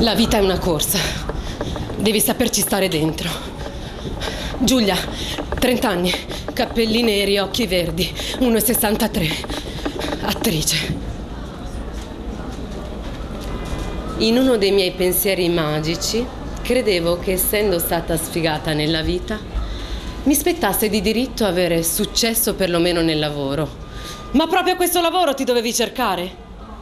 La vita è una corsa. Devi saperci stare dentro. Giulia, 30 anni, capelli neri, occhi verdi, 1,63. Attrice. In uno dei miei pensieri magici, credevo che essendo stata sfigata nella vita, mi spettasse di diritto avere successo perlomeno nel lavoro. Ma proprio questo lavoro ti dovevi cercare?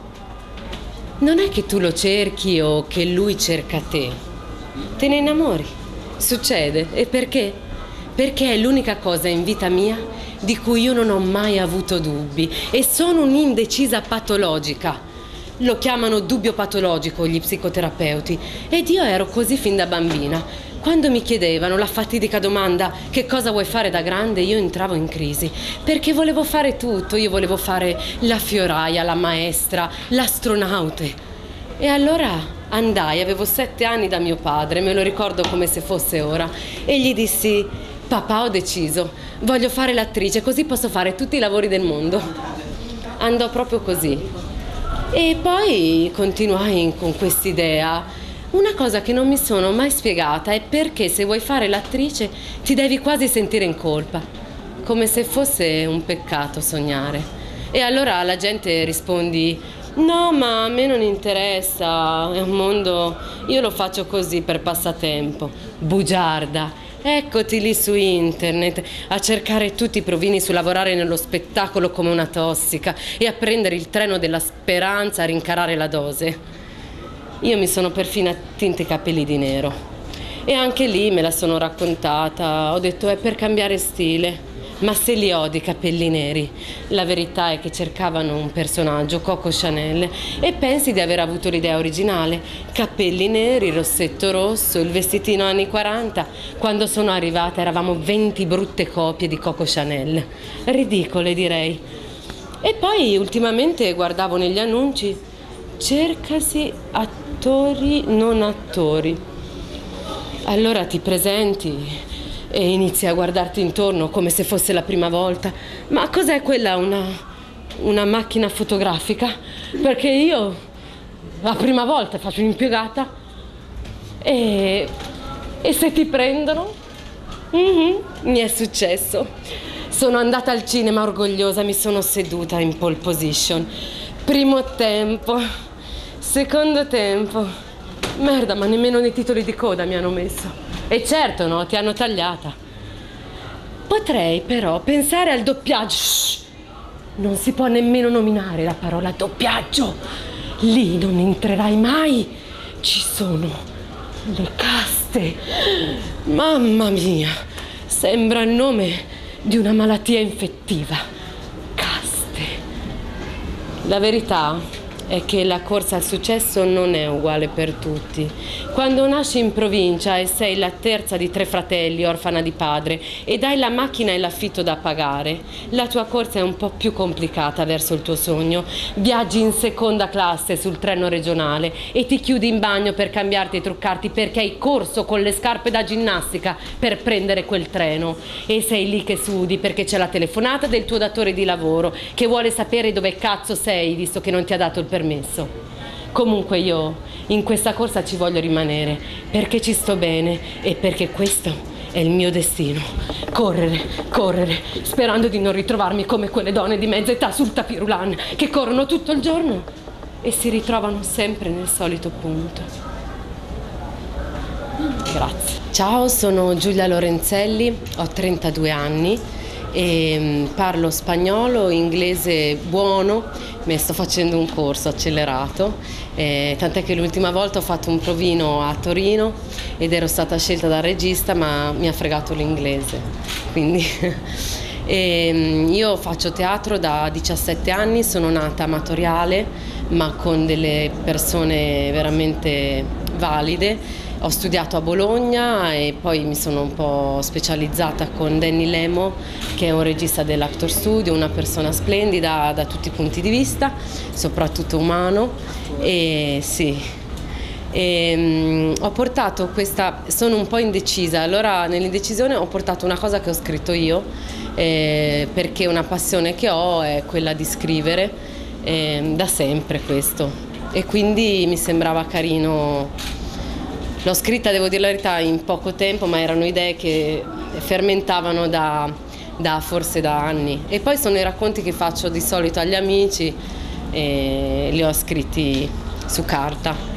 Non è che tu lo cerchi o che lui cerca te. Te ne innamori. Succede. E perché? Perché è l'unica cosa in vita mia di cui io non ho mai avuto dubbi e sono un'indecisa patologica. Lo chiamano dubbio patologico gli psicoterapeuti ed io ero così fin da bambina. Quando mi chiedevano la fatidica domanda che cosa vuoi fare da grande, io entravo in crisi perché volevo fare tutto. Io volevo fare la fioraia, la maestra, l'astronaute. E allora andai, avevo 7 anni da mio padre, me lo ricordo come se fosse ora, e gli dissi: papà, ho deciso, voglio fare l'attrice, così posso fare tutti i lavori del mondo. Andò proprio così. E poi continuai con quest'idea. Una cosa che non mi sono mai spiegata è perché se vuoi fare l'attrice ti devi quasi sentire in colpa, come se fosse un peccato sognare. E allora alla gente rispondi: no, ma a me non interessa, è un mondo, io lo faccio così per passatempo. Bugiarda, eccoti lì su internet a cercare tutti i provini su lavorare nello spettacolo come una tossica e a prendere il treno della speranza a rincarare la dose. Io mi sono perfino tinta i capelli di nero e anche lì me la sono raccontata, ho detto è per cambiare stile, ma se li ho di capelli neri. La verità è che cercavano un personaggio, Coco Chanel, e pensi di aver avuto l'idea originale, capelli neri, rossetto rosso, il vestitino anni 40. Quando sono arrivata eravamo 20 brutte copie di Coco Chanel, ridicole direi. E poi ultimamente guardavo negli annunci: cercasi attori non attori. Allora ti presenti e inizi a guardarti intorno come se fosse la prima volta. Ma cos'è quella? Una macchina fotografica? Perché io la prima volta faccio un'impiegata e se ti prendono? Mi è successo. Sono andata al cinema orgogliosa, mi sono seduta in pole position. Primo tempo, secondo tempo, merda, ma nemmeno nei titoli di coda mi hanno messo. E certo, no, ti hanno tagliata. Potrei però pensare al doppiaggio. Shh, non si può nemmeno nominare la parola doppiaggio. Lì non entrerai mai. Ci sono le caste. Mamma mia, sembra il nome di una malattia infettiva. Caste. La verità è che la corsa al successo non è uguale per tutti. Quando nasci in provincia e sei la terza di 3 fratelli, orfana di padre, ed hai la macchina e l'affitto da pagare, la tua corsa è un po' più complicata verso il tuo sogno. Viaggi in seconda classe sul treno regionale e ti chiudi in bagno per cambiarti e truccarti perché hai corso con le scarpe da ginnastica per prendere quel treno. E sei lì che sudi perché c'è la telefonata del tuo datore di lavoro che vuole sapere dove cazzo sei visto che non ti ha dato il permesso. Comunque io in questa corsa ci voglio rimanere perché ci sto bene e perché questo è il mio destino. Correre, correre, sperando di non ritrovarmi come quelle donne di mezza età sul tapis roulant che corrono tutto il giorno e si ritrovano sempre nel solito punto. Grazie. Ciao, sono Giulia Lorenzelli, ho 32 anni e parlo spagnolo, inglese buono, mi sto facendo un corso accelerato, tant'è che l'ultima volta ho fatto un provino a Torino ed ero stata scelta dal regista ma mi ha fregato l'inglese, quindi io faccio teatro da 17 anni, sono nata amatoriale ma con delle persone veramente valide. Ho studiato a Bologna e poi mi sono un po' specializzata con Danny Lemo, che è un regista dell'Actor Studio, una persona splendida da tutti i punti di vista, soprattutto umano. E sì, ho portato questa, sono un po' indecisa, allora nell'indecisione ho portato una cosa che ho scritto io, perché una passione che ho è quella di scrivere, da sempre questo, e quindi mi sembrava carino L'ho scritta, devo dire la verità, in poco tempo, ma erano idee che fermentavano forse da anni. E poi sono i racconti che faccio di solito agli amici e li ho scritti su carta.